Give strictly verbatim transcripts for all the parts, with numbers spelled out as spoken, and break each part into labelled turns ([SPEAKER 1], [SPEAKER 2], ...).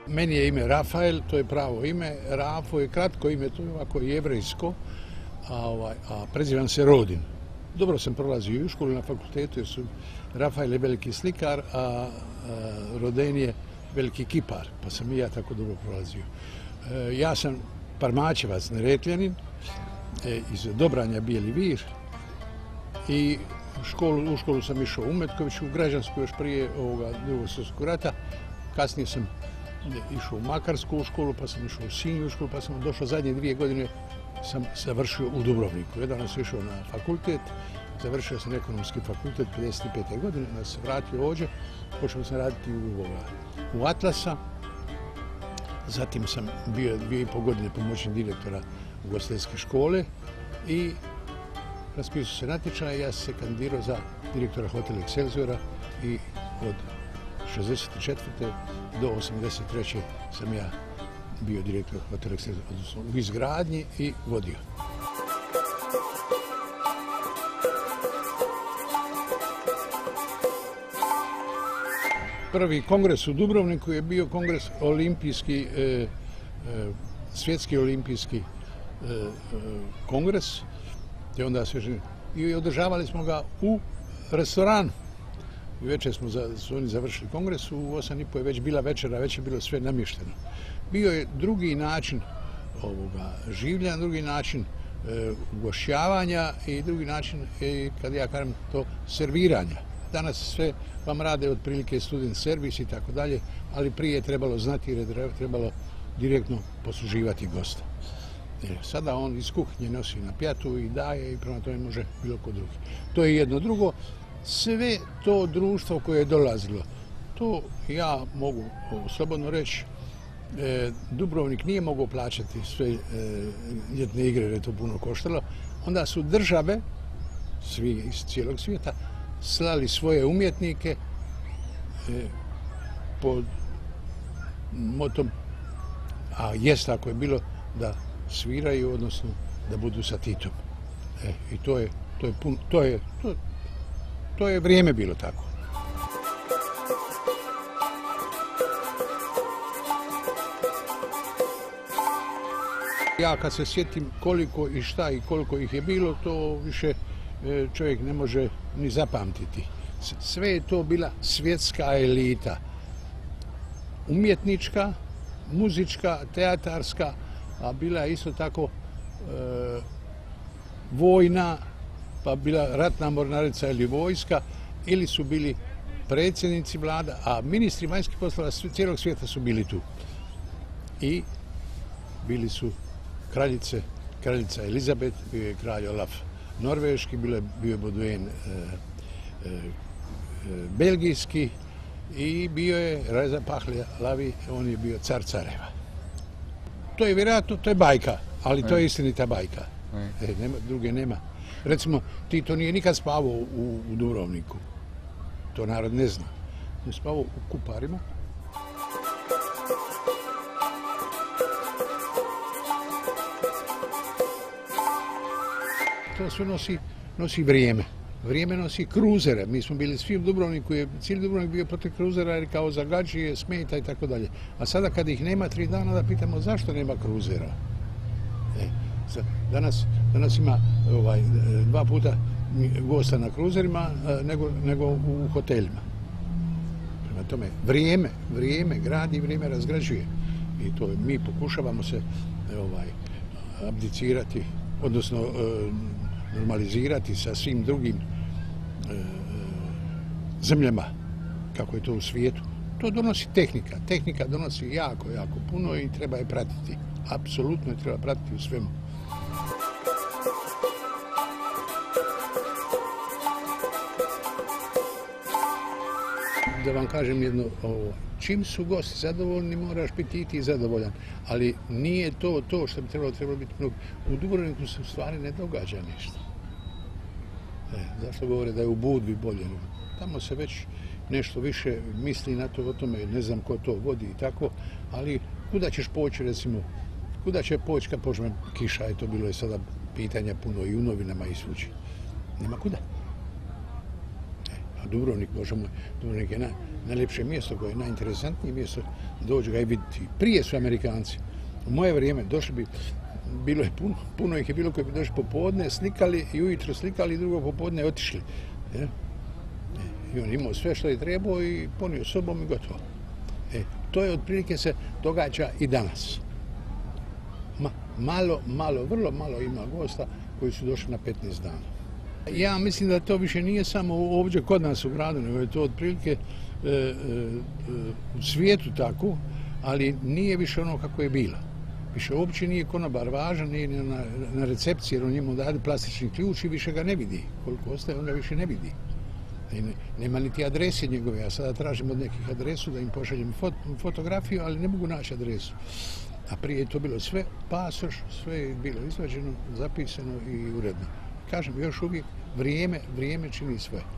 [SPEAKER 1] Meni je ime Rafael, to je pravo ime. Rafo je kratko ime, to je ovako jevrejsko, a, ovaj, a prezivam se Rodin. Dobro sam prolazio i u školu na fakultetu jer su Rafael je veliki slikar, a, a Roden je veliki kipar, pa sam i ja tako dobro prolazio. E, ja sam Parmačevac, Neretljanin, e, iz Dobranja Bijeli Vir i školu, u školu sam išao u Metkoviću, u građansku još prije ovoga Drugog svjetskog rata. Kasnije sam išao u Makarsku u školu, pa sam išao u Sinju u školu, pa sam došao zadnje dvije godine sam završio u Dubrovniku. Jedan sam išao na fakultet, završio sam ekonomski fakultet pedeset pete godine, onda sam se vratio ovdje, počeo sam raditi u, u Atlasa. Zatim sam bio dvije i pol godine pomoćnik direktora ugostiteljske škole i raspisao se natječaj i ja sam se kandidirao za direktora hotela Excelsiora i od šezdeset četvrte do osamdeset treće sam ja bio direktor hotela Excelsiora, odnosno u izgradnji i vodio. Prvi kongres u Dubrovniku je bio kongres olimpijski, e, e, svjetski olimpijski e, e, kongres. I onda sve, i održavali smo ga u restoranu. I večer smo za, su oni završili kongres, u osam i po je već bila večera, već je bilo sve namješteno. Bio je drugi način ovoga življenja, drugi način e, ugošćavanja i drugi način, e, kad ja kažem to, serviranja. Danas sve vam rade otprilike student servis i tako dalje, ali prije je trebalo znati jer je trebalo direktno posluživati gosta. Sada on iz kuhinje nosi na pjatu i daje i prema tome može bilo ko drugi. To je jedno. Drugo, sve to društvo koje je dolazilo, to ja mogu slobodno reći, e, Dubrovnik nije mogao plaćati sve e, ljetne igre jer je to puno koštalo. Onda su države, svi iz cijelog svijeta, slali svoje umjetnike e, pod motom, a jest ako je bilo da sviraju, odnosno da budu sa Titom. E, I to je, to je, pun, to je, to, to je vrijeme bilo tako. Ja kad se sjetim koliko i šta i koliko ih je bilo, to više čovjek ne može ni zapamtiti. Sve je to bila svjetska elita. Umjetnička, muzička, teatarska, a bila je isto tako e, vojna, pa bila ratna mornarica ili vojska, ili su bili predsjednici vlada, a ministri vanjskih poslova cijelog svijeta su bili tu. I bili su kraljice, kraljica Elizabet, bio je kralj Olaf norveški, bio je, bio je Baudouin e, e, belgijski i bio je Reza Pahlavi, on je bio car careva. To je vjerojatno, to je bajka, ali to je istinita bajka. E, nema, druge nema. Recimo, Tito nije nikad spavao u, u Dubrovniku. To narod ne zna. On je spavao u Kuparima. To sve nosi, nosi vrijeme. Vrijeme nosi kruzere. Mi smo bili svi u Dubrovniku, je, cijeli Dubrovnik bio protiv kruzera jer kao zagađuje, smeta i tako dalje. A sada kad ih nema tri dana da pitamo zašto nema kruzera. E, danas, danas ima ovaj, dva puta gosta na kruzerima nego, nego u hotelima. Prema tome, vrijeme, vrijeme gradi, vrijeme razgrađuje. I to mi pokušavamo se ovaj, abdicirati, odnosno normalizirati sa svim drugim e, zemljama, kako je to u svijetu. To donosi tehnika. Tehnika donosi jako, jako puno i treba je pratiti. Apsolutno je treba pratiti u svemu. Da vam kažem jedno, ovo, čim su gosti zadovoljni, moraš biti i ti zadovoljan. Ali nije to to što bi trebalo, trebalo biti mnogo. U Dubrovniku se u stvari ne događa ništa. E, zašto govore da je u Budvi bolje? Tamo se već nešto više misli na to o tome, ne znam ko to vodi i tako, ali kuda ćeš poći, recimo, kuda će poći kad počne kiša, je to bilo je sada pitanja puno i u novinama i svući. Nema kuda. A Dubrovnik, Bože moj, Dubrovnik je na, najljepše mjesto koje je najinteresantnije mjesto, dođu ga i vidjeti. Prije su Amerikanci. U moje vrijeme došli bi, bilo je puno, puno ih je bilo koji bi došli popodne, slikali i ujutro slikali i drugo popodne otišli. E? I on imao sve što je trebao i ponio sobom i gotovo. E, to je otprilike se događa i danas. Ma, malo, malo, vrlo malo ima gosta koji su došli na petnaest dana. Ja mislim da to više nije samo ovdje kod nas u gradu, nego je to otprilike e, e, u svijetu tako, ali nije više ono kako je bilo. Više uopće nije konobar važan, nije na, na recepciji, jer on njemu dade plastični ključ i više ga ne vidi. Koliko ostaje, on ga više ne vidi. Ne, nema niti adrese njegove. Ja sada tražim od nekih adresu da im pošaljem fot, fotografiju, ali ne mogu naći adresu. A prije je to bilo sve pasoš, sve je bilo izvađeno, zapisano i uredno. Kažem, još uvijek vrijeme, vrijeme čini sve. E,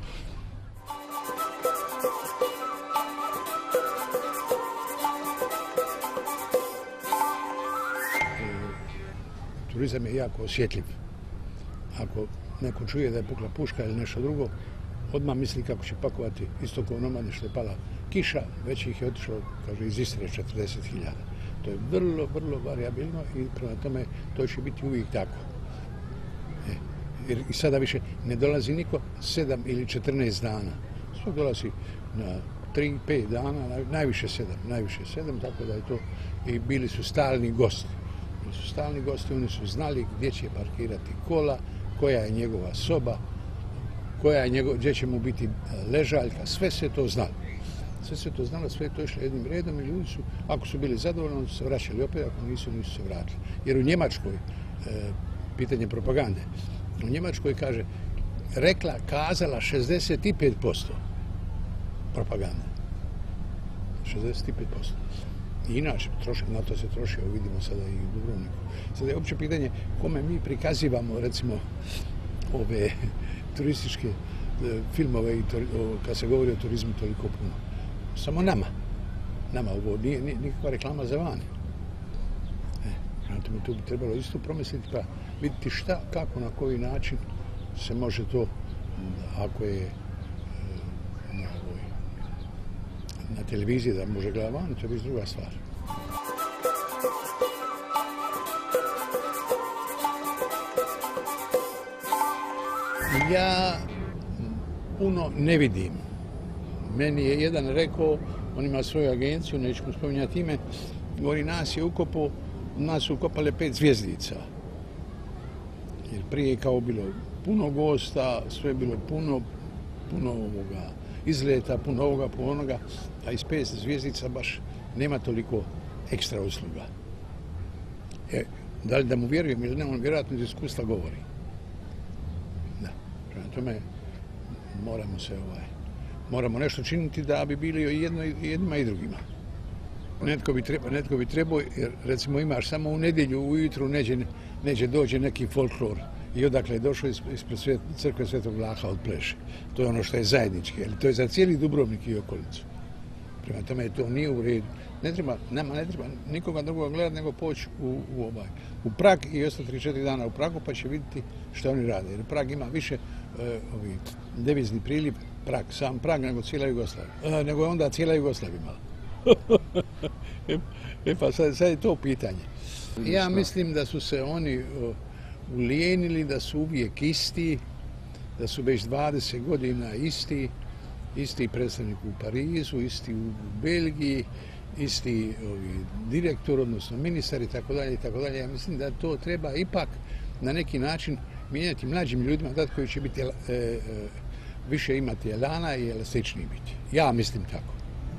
[SPEAKER 1] turizam je jako osjetljiv. Ako neko čuje da je pukla puška ili nešto drugo, odmah misli kako će pakovati isto kao nomade što je pala kiša, već ih je otišlo, kaže, iz Istre četrdeset hiljada. To je vrlo, vrlo variabilno i prema tome to će biti uvijek tako. E, jer i sada više ne dolazi niko sedam ili četrnaest dana. Sve dolazi na tri, pet dana, najviše sedam, najviše sedam, tako da je to i bili su stalni gosti. Bili su stalni gosti, oni su znali gdje će parkirati kola, koja je njegova soba, koja je njegov, gdje će mu biti ležaljka, sve se to znalo. Sve se to znalo, sve je to išlo jednim redom i ljudi su, ako su bili zadovoljni, su se vraćali opet, ako nisu, nisu se vratili. Jer u Njemačkoj, e, pitanje propagande, u Njemačkoj kaže, rekla, kazala šezdeset pet posto propagande. šezdeset pet posto. I inače, troši, na to se troši, ovo vidimo sada i u Dubrovniku. Sada je uopće pitanje kome mi prikazivamo, recimo, ove turističke e, filmove i kad se govori o turizmu toliko puno. Samo nama. Nama ovo nije, nije nikakva reklama za vani. E, tu bi trebalo isto promisliti pa vidjeti šta, kako, na koji način se može to, ako je na, ovoj, na televiziji da može gledati vani, to je već druga stvar. Ja puno ne vidim. Meni je jedan rekao, on ima svoju agenciju, neću mu spominjati ime, govori, nas je ukopao, nas su ukopale pet zvjezdica. Jer prije je kao bilo puno gosta, sve je bilo puno, puno ovoga izleta, puno ovoga, puno onoga, a iz pet zvjezdica baš nema toliko ekstra usluga. E, da li da mu vjerujem ili ne, on vjerojatno iz iskustva govori. Da, prema tome moramo se ovaj, moramo nešto činiti da bi bili jedno, jednima i drugima. Netko bi trebao, netko bi trebao, jer recimo imaš samo u nedjelju ujutru neđe, neđe dođe neki folklor i odakle je došao ispred svet, crkve Svetog Vlaha od Pleše. To je ono što je zajednički, ali to je za cijeli Dubrovnik i okolicu. Prema tome to nije u redu. Ne treba, nama ne treba nikoga drugoga gledati nego poći u, u, ovaj, u Prag i ostati tri četiri dana u Pragu pa će vidjeti što oni rade. Jer Prag ima više e, ovi, devizni priliv, Prag, sam Prag nego cijela Jugoslavija. E, nego je onda cijela Jugoslavija imala. e pa sad, sad je to pitanje. Ja mislim da su se oni o, ulijenili, da su uvijek isti, da su već dvadeset godina isti, isti predstavnik u Parizu, isti u Belgiji, isti ovi, direktor, odnosno ministar i tako dalje i tako dalje. Ja mislim da to treba ipak na neki način mijenjati mlađim ljudima, dati koji će biti e, e, više imati elana i elastičniji biti. Ja mislim tako.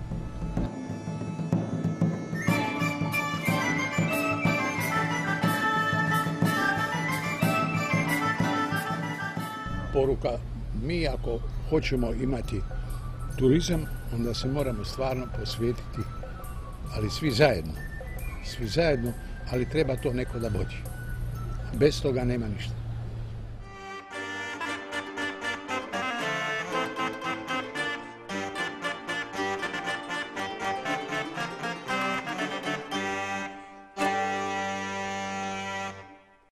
[SPEAKER 1] Poruka, mi ako hoćemo imati turizam, onda se moramo stvarno posvetiti, ali svi zajedno, svi zajedno, ali treba to neko da vodi. Bez toga nema ništa.